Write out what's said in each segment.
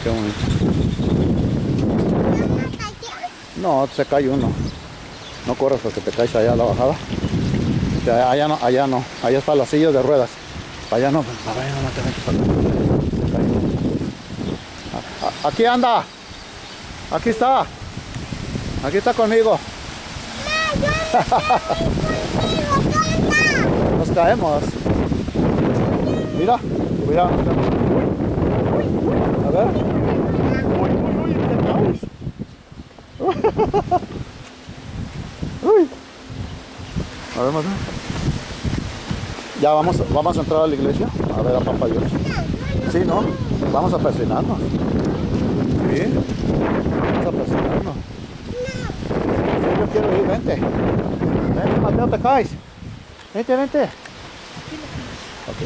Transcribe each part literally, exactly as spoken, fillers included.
qué bonito. No, se cae uno. No corras porque te caes allá a la bajada. Allá, allá no, allá no. Allá está la silla de ruedas. Allá no, para allá no te metes para acá. Aquí anda. Aquí está. Aquí está conmigo. Nos caemos. Mira, cuidado. A ver. Uy, uy, uy, te caes. Uy. A ver, más. Ya vamos, vamos a entrar a la iglesia a ver a Papá Dios. Sí, ¿no? Vamos a persinarnos. Sí. Vamos a persinarnos. Sí, yo quiero ir, vente. Vente, Mateo, te caes. Vente, vente. Ok.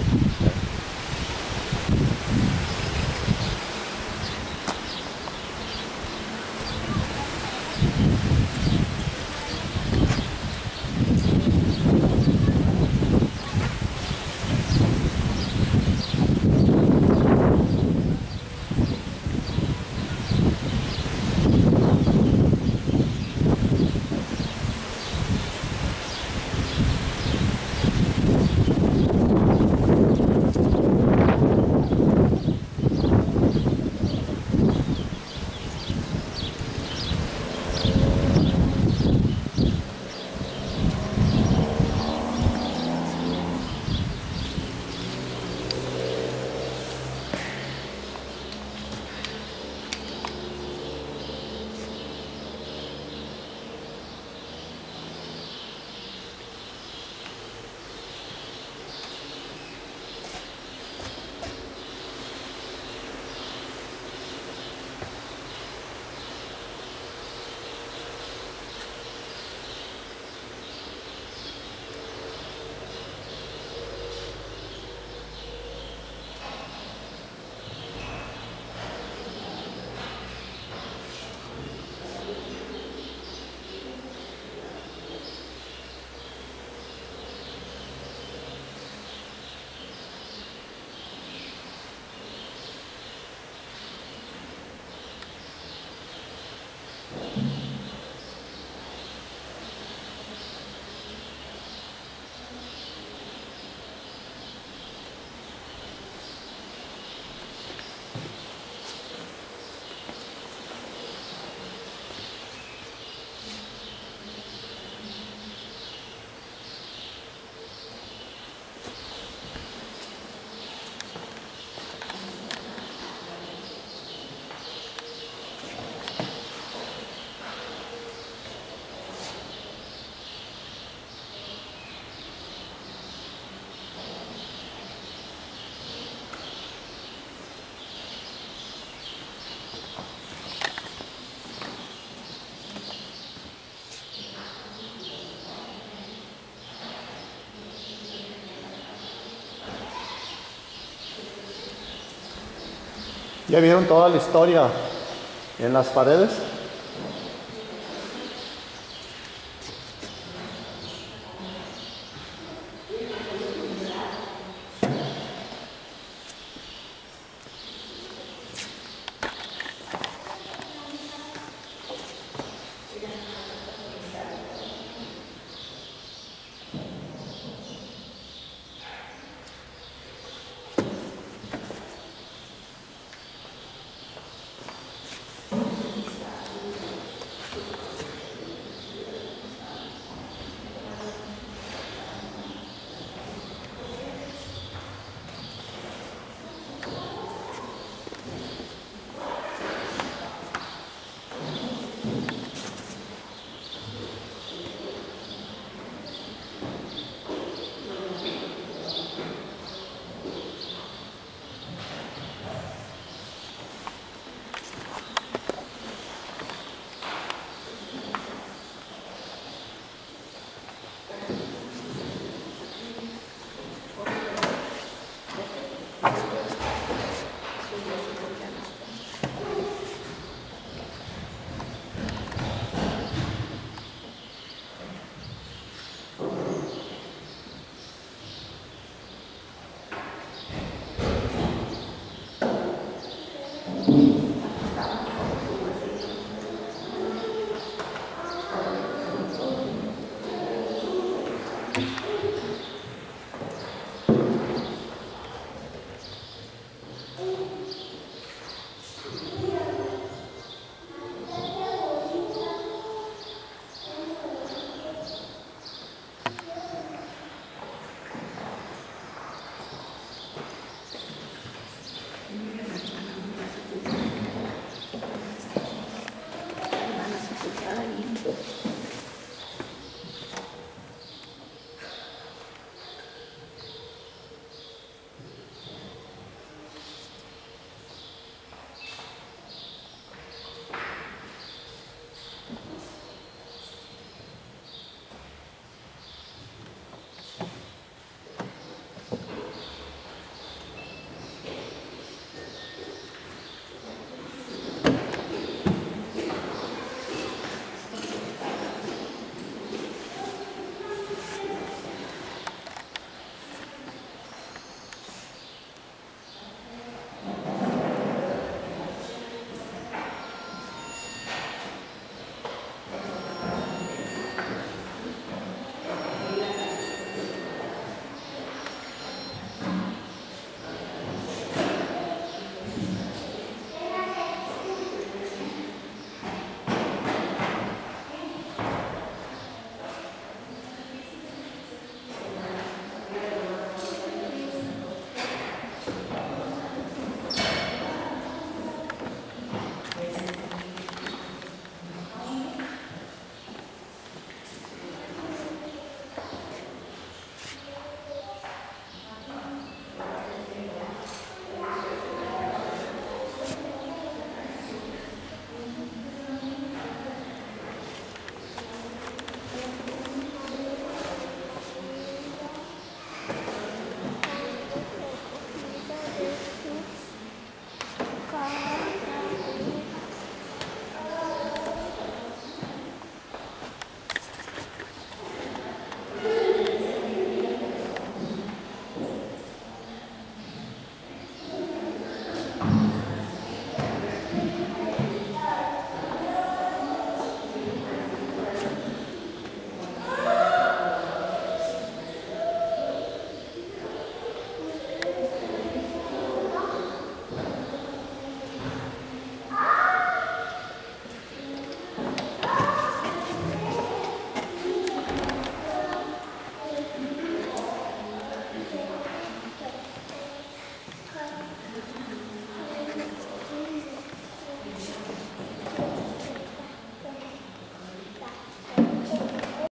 ¿Ya vieron toda la historia en las paredes?